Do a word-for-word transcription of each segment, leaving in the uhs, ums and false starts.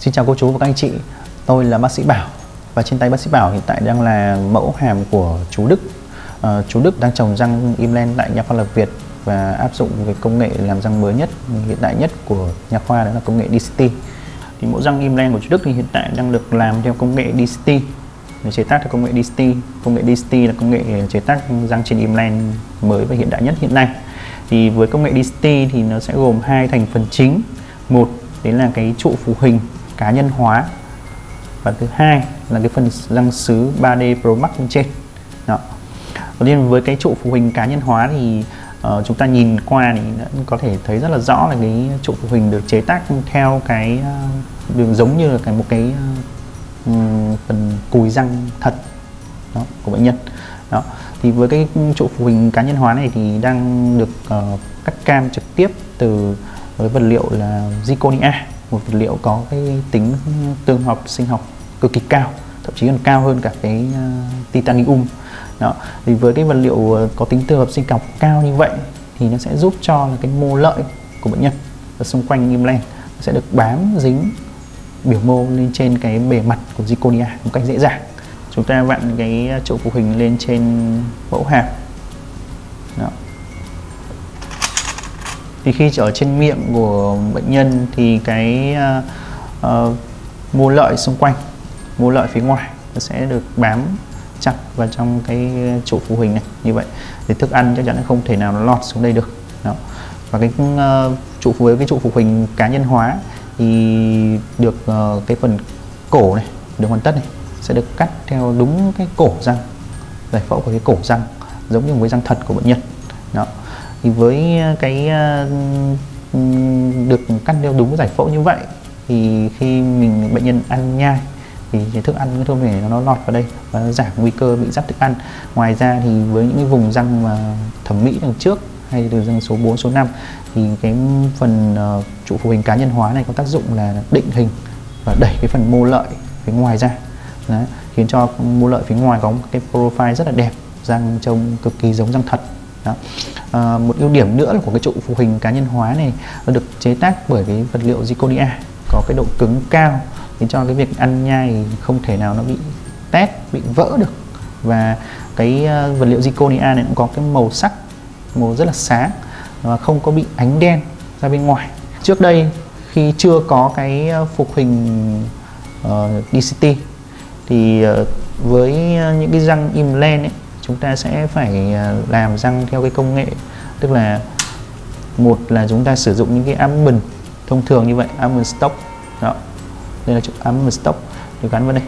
Xin chào cô chú và các anh chị, tôi là bác sĩ Bảo và trên tay bác sĩ Bảo hiện tại đang là mẫu hàm của chú Đức. À, chú Đức đang trồng răng implant tại Nha Khoa Lạc Việt và áp dụng cái công nghệ làm răng mới nhất, hiện đại nhất của nha khoa, đó là công nghệ đê xê tê. Thì mẫu răng implant của chú Đức thì hiện tại đang được làm theo công nghệ đê xê tê, để chế tác theo công nghệ đê xê tê. Công nghệ đê xê tê là công nghệ chế tác răng trên implant mới và hiện đại nhất hiện nay. Thì với công nghệ đê xê tê thì nó sẽ gồm hai thành phần chính. Một đấy là cái trụ phụ hình cá nhân hóa, và thứ hai là cái phần răng sứ ba D Pro Max bên trên. Đó. Đầu tiên với cái trụ phụ hình cá nhân hóa thì uh, chúng ta nhìn qua thì có thể thấy rất là rõ là cái trụ phụ hình được chế tác theo cái uh, đường giống như là cái một cái uh, phần cùi răng thật đó, của bệnh nhân. Đó. Thì với cái trụ phụ hình cá nhân hóa này thì đang được uh, cắt cam trực tiếp từ với vật liệu là zirconia, một vật liệu có cái tính tương hợp sinh học cực kỳ cao, thậm chí còn cao hơn cả cái uh, titanium. Đó. Thì với cái vật liệu có tính tương hợp sinh học cao như vậy thì nó sẽ giúp cho là cái mô lợi của bệnh nhân ở xung quanh implant sẽ được bám dính biểu mô lên trên cái bề mặt của zirconia một cách dễ dàng. Chúng ta vặn cái trụ phụ hình lên trên mẫu hàm. Đó. Thì khi ở trên miệng của bệnh nhân thì cái uh, uh, mô lợi xung quanh, mô lợi phía ngoài nó sẽ được bám chặt vào trong cái trụ phụ hình này như vậy, thì thức ăn chắc chắn là không thể nào nó lọt xuống đây được. Đó. Và cái uh, trụ với cái trụ phụ hình cá nhân hóa thì được uh, cái phần cổ này được hoàn tất này sẽ được cắt theo đúng cái cổ răng, giải phẫu của cái cổ răng giống như với răng thật của bệnh nhân. Đó. Thì với cái uh, được cắt theo đúng giải phẫu như vậy thì khi mình bệnh nhân ăn nhai thì cái thức ăn không thể nó lọt vào đây và nó giảm nguy cơ bị rắt thức ăn. Ngoài ra thì với những cái vùng răng mà thẩm mỹ đằng trước hay từ răng số bốn, số năm thì cái phần uh, trụ phụ hình cá nhân hóa này có tác dụng là định hình và đẩy cái phần mô lợi phía ngoài ra. Đấy, khiến cho mô lợi phía ngoài có một cái profile rất là đẹp, răng trông cực kỳ giống răng thật. Đó. À, một ưu điểm nữa là của cái trụ phụ hình cá nhân hóa này nó được chế tác bởi cái vật liệu zirconia có cái độ cứng cao, khiến cho cái việc ăn nhai không thể nào nó bị tét, bị vỡ được. Và cái uh, vật liệu zirconia này cũng có cái màu sắc, màu rất là sáng và không có bị ánh đen ra bên ngoài. Trước đây khi chưa có cái phục hình uh, đê xê tê thì uh, với những cái răng implant ấy, chúng ta sẽ phải làm răng theo cái công nghệ, tức là một là chúng ta sử dụng những cái almond thông thường như vậy, almond stock. Đó. Đây là chụp almond stock được gắn vào đây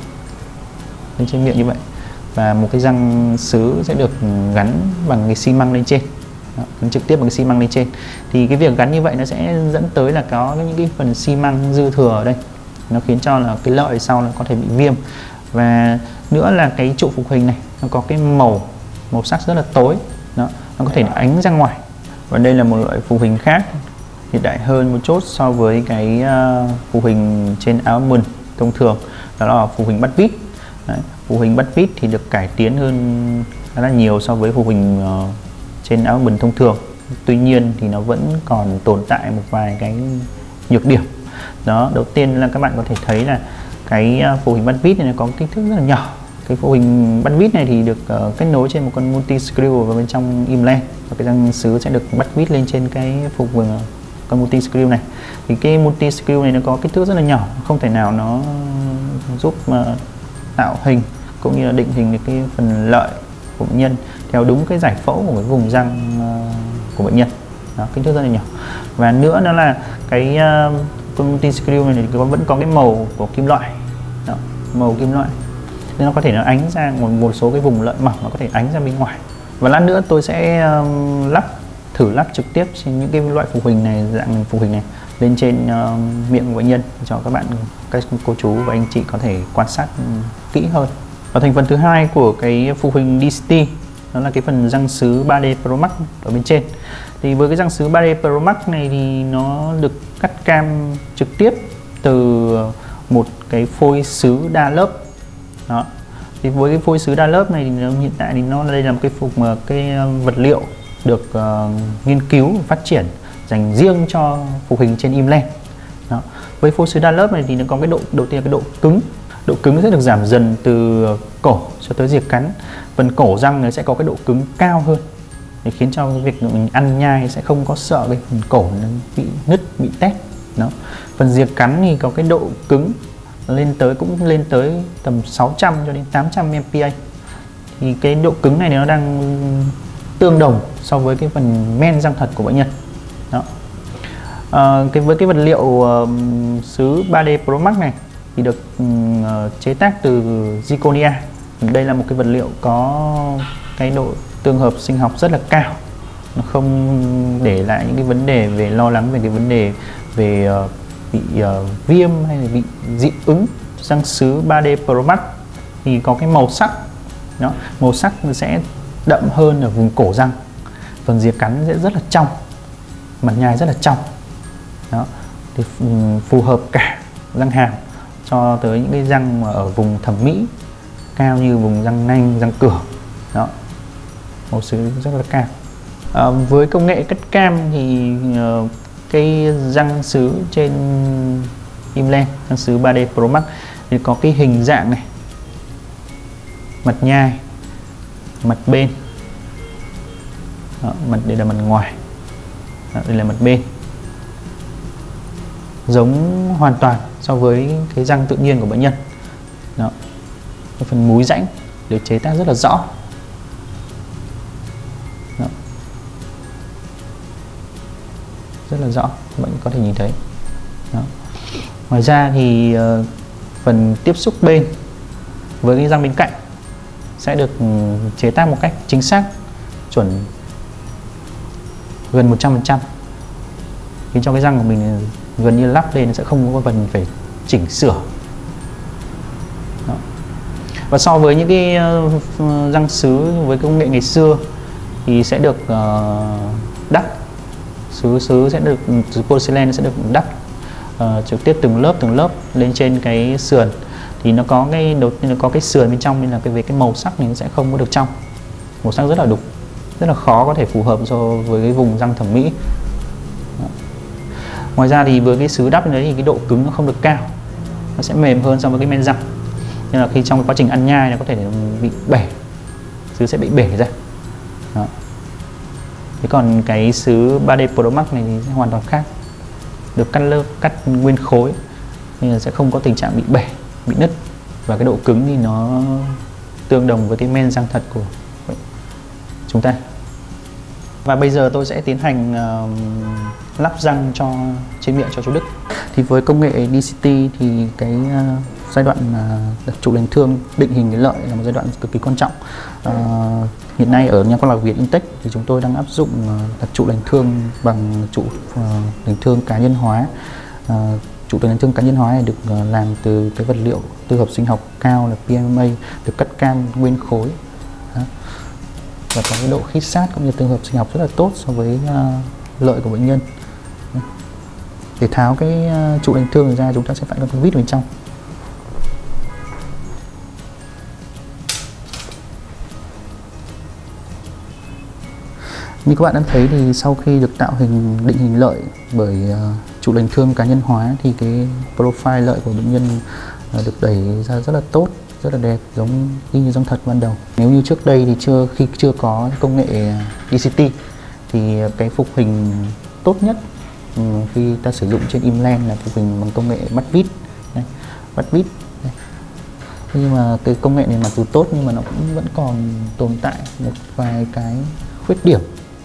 lên trên miệng như vậy, và một cái răng sứ sẽ được gắn bằng cái xi măng lên trên. Đó, gắn trực tiếp bằng cái xi măng lên trên. Thì cái việc gắn như vậy nó sẽ dẫn tới là có những cái phần xi măng dư thừa ở đây, nó khiến cho là cái lợi sau nó có thể bị viêm. Và nữa là cái trụ phụ hình này nó có cái màu màu sắc rất là tối. Đó, nó có thể ánh ra ngoài. Và đây là một loại phụ hình khác hiện đại hơn một chút so với cái uh, phụ hình trên almond thông thường, đó là phụ hình bắt vít. Đấy, phụ hình bắt vít thì được cải tiến hơn khá là nhiều so với phụ hình uh, trên almond thông thường. Tuy nhiên thì nó vẫn còn tồn tại một vài cái nhược điểm. Đó, đầu tiên là các bạn có thể thấy là cái uh, phụ hình bắt vít này có kích thước rất là nhỏ. Cái phụ hình bắt vít này thì được uh, kết nối trên một con multi screw vào bên trong implant, và cái răng sứ sẽ được bắt vít lên trên cái phụ uh, con multi screw này. Thì cái multi screw này nó có kích thước rất là nhỏ, không thể nào nó giúp uh, tạo hình cũng như là định hình được cái phần lợi của bệnh nhân theo đúng cái giải phẫu của cái vùng răng uh, của bệnh nhân. Đó, kích thước rất là nhỏ. Và nữa đó là cái uh, con multi screw này thì vẫn có cái màu của kim loại. Đó, màu kim loại nên nó có thể nó ánh ra một, một số cái vùng lợi mỏng, nó có thể ánh ra bên ngoài. Và lát nữa tôi sẽ um, lắp thử lắp trực tiếp trên những cái loại phụ hình này, dạng phụ hình này lên trên uh, miệng của bệnh nhân cho các bạn, các cô chú và anh chị có thể quan sát um, kỹ hơn. Và thành phần thứ hai của cái phụ hình đê xê tê đó là cái phần răng sứ ba D Pro Max ở bên trên. Thì với cái răng sứ ba D Pro Max này thì nó được cắt cam trực tiếp từ một cái phôi sứ đa lớp. Đó. Thì với cái phôi sứ đa lớp này thì nó, hiện tại thì nó đây là một cái phục mà cái vật liệu được uh, nghiên cứu và phát triển dành riêng cho phụ hình trên implant. Đó. Với phôi sứ đa lớp này thì nó có cái độ đầu tiên là cái độ cứng. Độ cứng sẽ được giảm dần từ cổ cho tới rìa cắn. Phần cổ răng nó sẽ có cái độ cứng cao hơn để khiến cho cái việc mình ăn nhai sẽ không có sợ cái phần cổ nó bị nứt, bị tét. Đó. Phần rìa cắn thì có cái độ cứng lên tới cũng lên tới tầm sáu trăm cho đến tám trăm em pê a. Thì cái độ cứng này nó đang tương đồng so với cái phần men răng thật của bệnh nhân. Đó. À, cái với cái vật liệu uh, sứ ba D Pro Max này thì được uh, chế tác từ zirconia. Đây là một cái vật liệu có cái độ tương hợp sinh học rất là cao, nó không để lại những cái vấn đề về lo lắng về cái vấn đề về uh, bị uh, viêm hay là bị dị ứng. Răng sứ ba D Pro Max thì có cái màu sắc, đó, màu sắc sẽ đậm hơn ở vùng cổ răng, phần rìa cắn sẽ rất là trong, mặt nhai rất là trong. Đó, thì phù hợp cả răng hàm cho tới những cái răng mà ở vùng thẩm mỹ cao như vùng răng nanh, răng cửa. Đó, màu sứ rất là cao. À, với công nghệ cắt cam thì uh, cái răng sứ trên implant, răng sứ ba D Pro Max thì có cái hình dạng này, mặt nhai, mặt bên. Đó, mặt đây là mặt ngoài. Đó, đây là mặt bên. Giống hoàn toàn so với cái răng tự nhiên của bệnh nhân. Đó. Cái phần múi rãnh được chế tác rất là rõ. Đó. Rất là rõ, các bạn có thể nhìn thấy. Đó. Ngoài ra thì uh, phần tiếp xúc bên với cái răng bên cạnh sẽ được chế tác một cách chính xác, chuẩn, gần một trăm phần trăm, khiến cho cái răng của mình gần như lắp lên, sẽ không có phần phải chỉnh sửa. Đó. Và so với những cái uh, răng sứ với công nghệ ngày xưa thì sẽ được uh, đắp, sứ sứ sẽ được sứ porcelain sẽ được đắp uh, trực tiếp từng lớp từng lớp lên trên cái sườn. Thì nó có cái đầu tiên nó có cái sườn bên trong, nên là cái về cái màu sắc này nó sẽ không có được trong, màu sắc rất là đục, rất là khó có thể phù hợp so với cái vùng răng thẩm mỹ. Đó. Ngoài ra thì với cái sứ đắp đấy thì cái độ cứng nó không được cao, nó sẽ mềm hơn so với cái men răng, nên là khi trong cái quá trình ăn nhai nó có thể bị bể, sứ sẽ bị bể ra. Đó. Thế còn cái sứ ba D Pro Max này thì sẽ hoàn toàn khác, được cắt lớp, cắt nguyên khối nên là sẽ không có tình trạng bị bể, bị nứt, và cái độ cứng thì nó tương đồng với cái men răng thật của chúng ta. Và bây giờ tôi sẽ tiến hành uh, lắp răng cho trên miệng cho chú Đức. Thì với công nghệ đê xê tê thì cái uh, giai đoạn uh, đặt trụ lành thương định hình cái lợi là một giai đoạn cực kỳ quan trọng. Uh, hiện nay ở nhà khoa học Việt Intech thì chúng tôi đang áp dụng uh, đặt trụ lành thương bằng trụ uh, lành thương cá nhân hóa. Uh, trụ lành thương cá nhân hóa này được uh, làm từ cái vật liệu tư hợp sinh học cao là pê em a, được cắt cam nguyên khối. Đó. Và có cái độ khít sát cũng như tương hợp sinh học rất là tốt so với uh, lợi của bệnh nhân. Để tháo cái uh, trụ lành thương ra, chúng ta sẽ phải có con vít bên trong. Như các bạn đã thấy thì sau khi được tạo hình định hình lợi bởi uh, trụ lành thương cá nhân hóa thì cái profile lợi của bệnh nhân uh, được đẩy ra rất là tốt, rất là đẹp, giống y như răng thật ban đầu. Nếu như trước đây thì chưa khi chưa có công nghệ đê xê tê thì cái phục hình tốt nhất um, khi ta sử dụng trên implant là phục hình bằng công nghệ bắt vít, đây, bắt vít. Đây. Nhưng mà cái công nghệ này mặc dù tốt nhưng mà nó cũng vẫn còn tồn tại một vài cái khuyết điểm.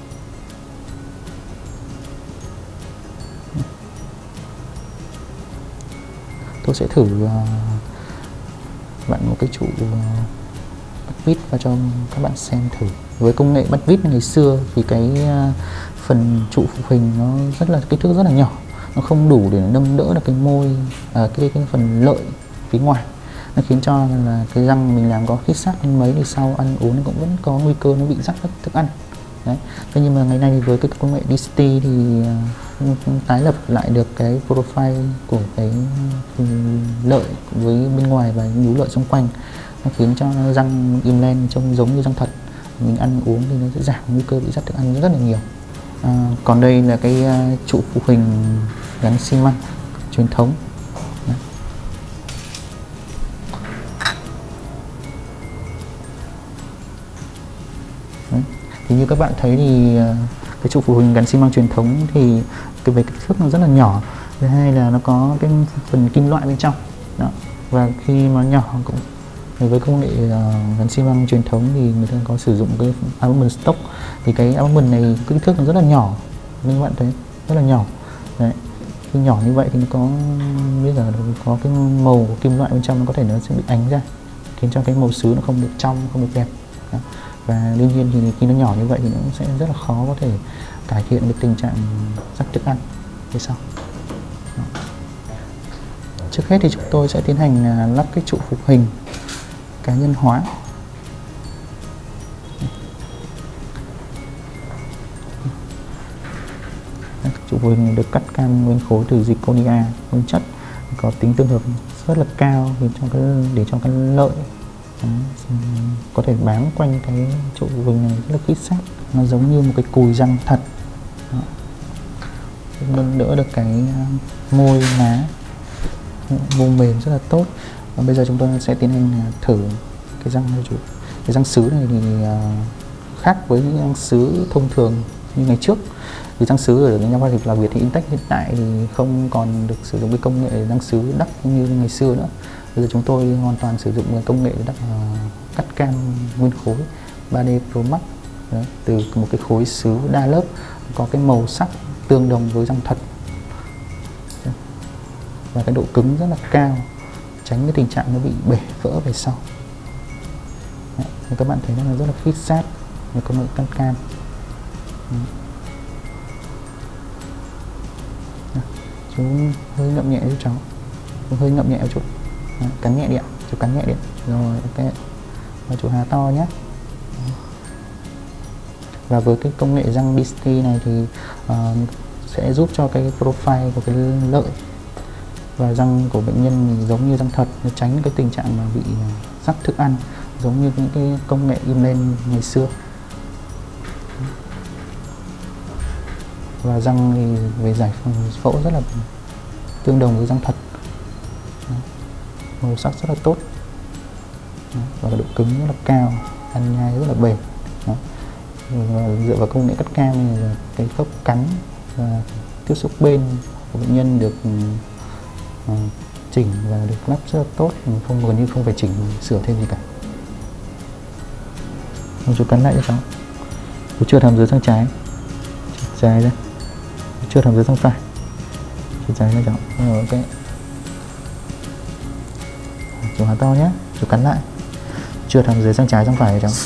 Tôi sẽ thử uh, bạn một cái trụ uh, bắt vít và cho các bạn xem thử. Với công nghệ bắt vít ngày xưa thì cái uh, phần trụ phục hình nó rất là kích thước rất là nhỏ, nó không đủ để nâng đỡ được cái môi, uh, cái, cái phần lợi phía ngoài, nó khiến cho là cái răng mình làm có khít sát đến mấy thì sau ăn uống nó cũng vẫn có nguy cơ nó bị rắc thức ăn. Đấy. Thế nhưng mà ngày nay với cái công nghệ đê xê tê thì uh, tái lập lại được cái profile của cái lợi với bên ngoài và nhú lợi xung quanh, nó khiến cho răng implant trông giống như răng thật. Mình ăn uống thì nó sẽ giảm nguy cơ bị rắc thức ăn rất là nhiều. À, còn đây là cái uh, trụ phục hình gắn xi măng. truyền thống. Đấy. Đấy. Thì như các bạn thấy thì cái trụ phụ huynh gắn xi măng truyền thống thì cái về kích thước nó rất là nhỏ. Thứ hai là nó có cái phần kim loại bên trong. Đó. Và khi nó nhỏ cũng với công nghệ uh, gắn xi măng truyền thống thì người ta có sử dụng cái abutment stock, thì cái abutment này kích thước nó rất là nhỏ, như các bạn thấy rất là nhỏ. Đấy. Khi nhỏ như vậy thì nó có bây giờ có cái màu của kim loại bên trong, nó có thể nó sẽ bị ánh ra, khiến cho cái màu sứ nó không được trong, không được đẹp. Đó. Và đương nhiên thì khi nó nhỏ như vậy thì nó sẽ rất là khó có thể cải thiện được tình trạng rắc thức ăn về sau. Đó. Trước hết thì chúng tôi sẽ tiến hành lắp cái trụ phục hình cá nhân hóa. Trụ phục hình được cắt cam nguyên khối từ zirconia nguyên chất, có tính tương hợp rất là cao để cho cái để cho cái lợi có thể bám quanh cái trụ phục hình này rất là khít sát, nó giống như một cái cùi răng thật. Nâng đỡ được cái môi má, mô mềm rất là tốt. Và bây giờ chúng tôi sẽ tiến hành thử cái răng này. Cái răng sứ này thì khác với những răng sứ thông thường như ngày trước. Thì răng sứ ở nha khoa thực là Việt thì Intech hiện tại thì không còn được sử dụng cái công nghệ răng sứ đắp như ngày xưa nữa. Bây giờ chúng tôi hoàn toàn sử dụng cái công nghệ đắp uh, cắt cam nguyên khối ba D Pro Max. Đấy, từ một cái khối sứ đa lớp có cái màu sắc tương đồng với răng thật và cái độ cứng rất là cao, tránh cái tình trạng nó bị bể vỡ về sau. Đấy, các bạn thấy nó rất là khít sát với công nghệ cắt cam. Chú hơi ngậm nhẹ giúp cháu, chú hơi ngậm nhẹ một chút. Đấy, cắn nhẹ điện, chú cắn nhẹ điện rồi, ok. Và chú há to nhé. Và với cái công nghệ răng Beastie này thì uh, sẽ giúp cho cái profile của cái lợi và răng của bệnh nhân thì giống như răng thật, để tránh cái tình trạng mà bị rắc thức ăn giống như những cái công nghệ implant ngày xưa. Và răng thì về giải phẫu rất là tương đồng với răng thật. Đó. Màu sắc rất là tốt. Đó. Và độ cứng rất là cao, ăn nhai rất là bền. Đó. Và dựa vào công nghệ cắt cam thì cái khớp cắn và tiếp xúc bên của bệnh nhân được uh, chỉnh và được lắp rất là tốt, không gần như không phải chỉnh sửa thêm gì cả. Một chú cắn lại cho cháu. Chú chưa hàm dưới sang trái, trái ra, chưa hàm dưới sang phải, chú trái ra cháu. Rồi, ok. Chú há to nhé, chú cắn lại, chưa hàm dưới sang trái sang phải cháu.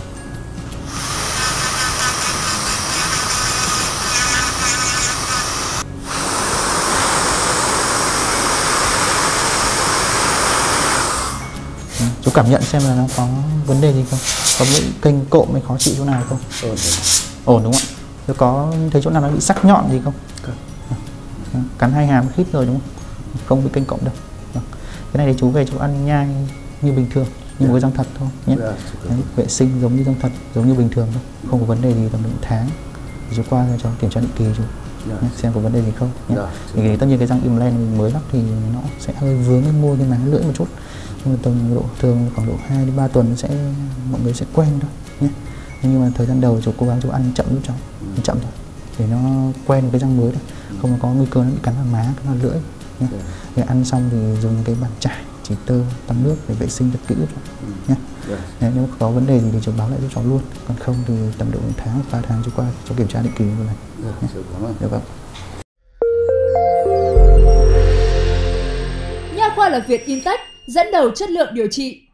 Chú cảm nhận xem là nó có vấn đề gì không, có bị kênh cộm hay khó chịu chỗ nào không? Ổn, ổn đúng không ạ? Chú có thấy chỗ nào nó bị sắc nhọn gì không? Không. Cắn hai hàm khít rồi đúng không? Không bị kênh cộm đâu. Cái này thì chú về chú ăn nhai như bình thường, như một cái răng thật thôi nhé. Đấy, vệ sinh giống như răng thật, giống như bình thường thôi, không có vấn đề gì tầm một tháng. Thì chú qua cho kiểm tra định kỳ chú nhé, xem có vấn đề gì không nhé. Thì tất nhiên cái răng implant mới lắp thì nó sẽ hơi vướng cái môi cái má lưỡi một chút, nhưng mà tầm độ thường khoảng độ hai đến ba tuần sẽ mọi người sẽ quen thôi nhé. Nhưng mà thời gian đầu chú cố gắng chú ăn chậm giúp cháu, ăn chậm thôi để nó quen với cái răng mới thôi, không có nguy cơ nó bị cắn vào má, cắn vào lưỡi nhé. Để ăn xong thì dùng cái bàn chải chỉ tơ tắm nước để vệ sinh thật kỹ cho nhé. Nếu mà có vấn đề gì thì chú báo lại cho cháu luôn, còn không thì tầm độ một tháng ba tháng chú qua cho kiểm tra định kỳ một lần. Được không? Nha khoa là Việt Intech dẫn đầu chất lượng điều trị.